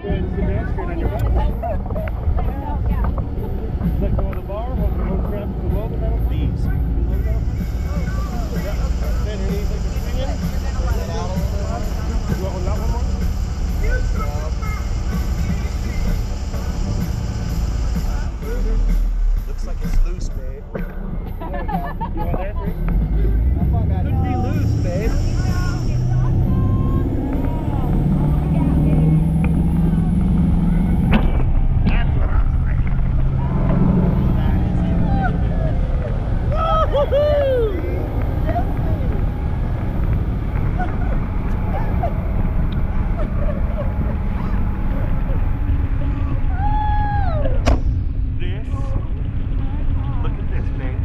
ahead and sit down straight on your back. Let go of the bar, hold the rope strap below the metal. These. Bend your knees like you're swinging. You want that one more? Looks like it's loose, babe. You want that, Rick? Could be loose, babe. That's what I'm saying. That is it. Woo-hoo-hoo! This. Look at this, babe.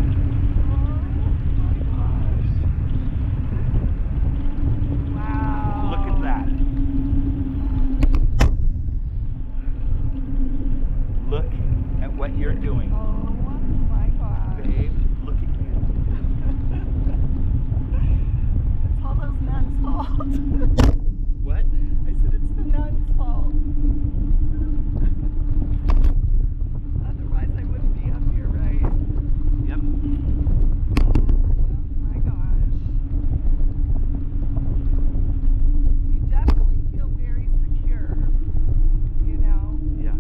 Wow. Look at that. Look at what you're doing. Oh my gosh. Babe, look at you. It's all those nuns' fault. What? I said it's the nuns' fault. Otherwise I wouldn't be up here, right? Yep. Oh my gosh. You definitely feel very secure, you know? Yeah.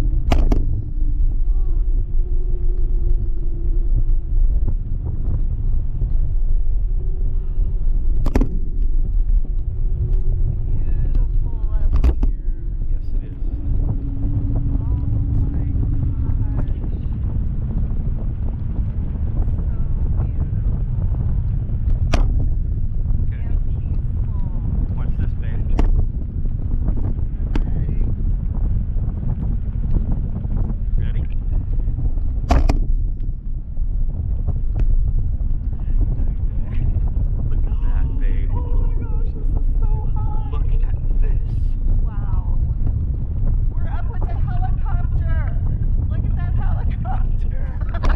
Beautiful up here. Yes, it is. Oh my gosh. So beautiful Okay. and peaceful. Watch this, babe. Ready? Look at that, babe. Oh my gosh, this is so high. Look at this. Wow. We're up with the helicopter. Look at that helicopter.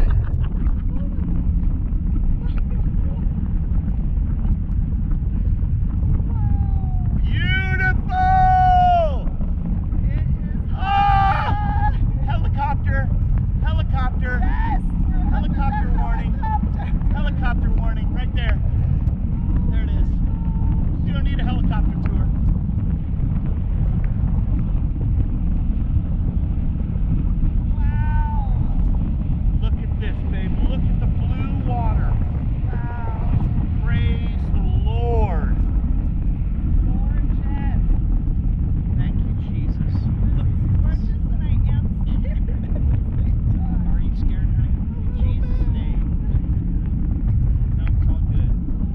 Wow. Beautiful! It is Ah! high. Helicopter! Helicopter! Yes, we're up with Helicopter the warning. helicopter. Helicopter warning, right there. There it is. You don't need a helicopter tour. Wow. Look at this, babe. Look at the blue water. Wow. Praise the Lord. Gorgeous. Thank you, Jesus. Look at Gorgeous, this. and I am scared at the same time. Are you scared, honey? In Jesus' name. No, it's all good.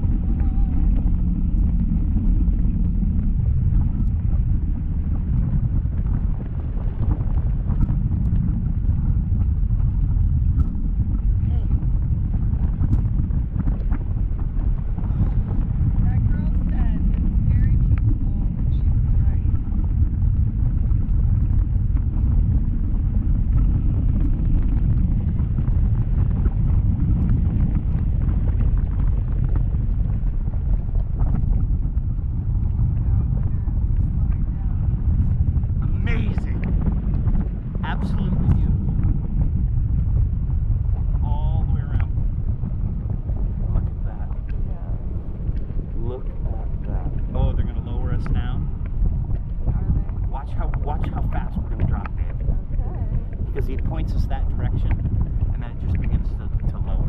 That girl said it's very peaceful, and she was right. Amazing. Absolutely beautiful. All the way around. Look at that. Look at that. Oh, they're gonna lower us now. Watch how fast we're gonna drop, babe. Okay. Because he points us that direction, and then it just begins to lower.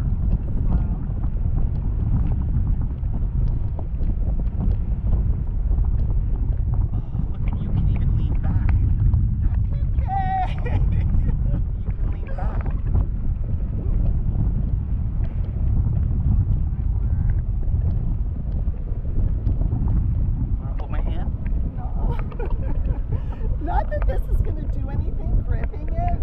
Oh, look at you can even lean back. Okay. You can lean back. Wanna hold my hand? No. Not that this is going to do anything gripping it,